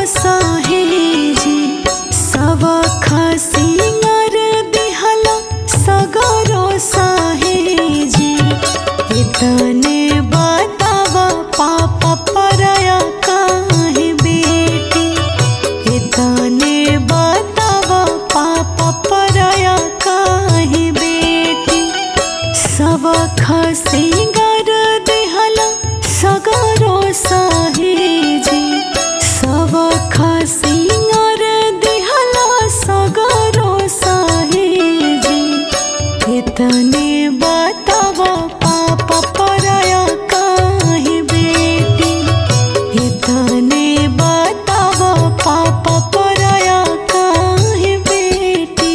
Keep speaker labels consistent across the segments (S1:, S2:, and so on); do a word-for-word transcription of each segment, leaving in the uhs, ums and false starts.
S1: सहेजी सब खसिंगर दिहला सगरो सहेजी। इतने बतावा पापा परया काहे बेटी, इतने बतावा पापा परया काहे बेटी। सब खसिंगर दिहला सगरो सहेजी सब खसिंगर दिहला सगरो सहेजी। इतने बतावा पापा परया काहे बेटी, इतने बतावा पापा परया काहे बेटी।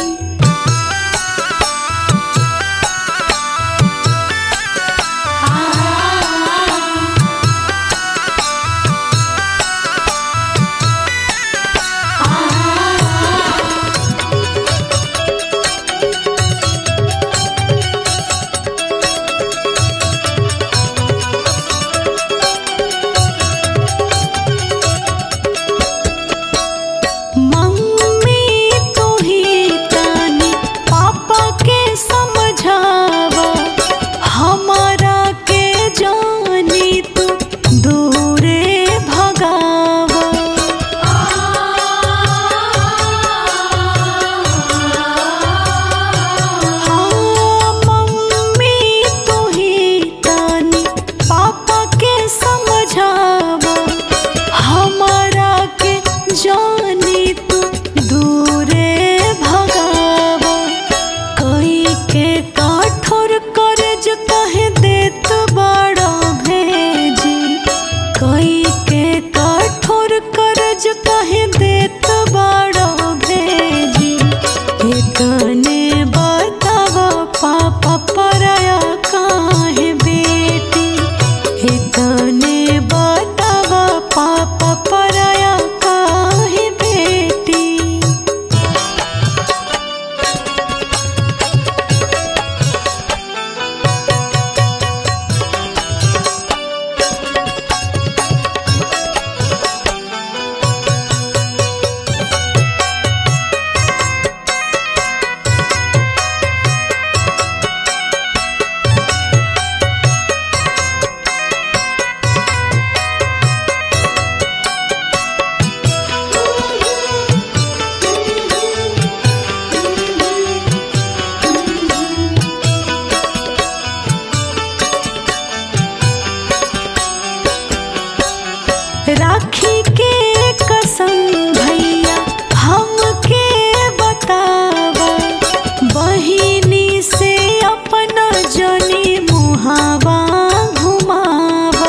S1: इतने बतावा पापा परया काहे बेटी, इतने बतावा पापा परया काहे बेटी। राखी के कसम भैया हमके बतावा, बहिनी से अपना जनी मुहावा घुमावा।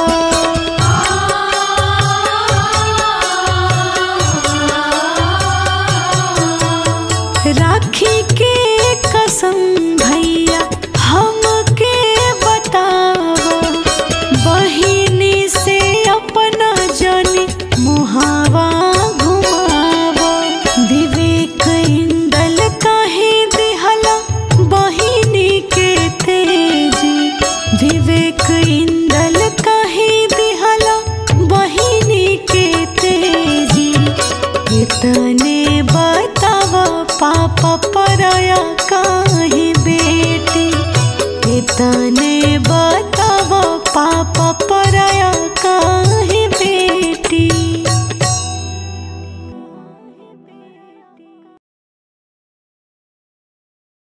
S1: राखी के कसम भैया हमके बतावा, बहिनी से अपना जनी मुहावा घुमावा। विवेक इंदल काहे दिहला बहिनी के तेजी, विवेक इंदल काहे दिहला बहिनी के तेजी। इतने बतावा पापा परया का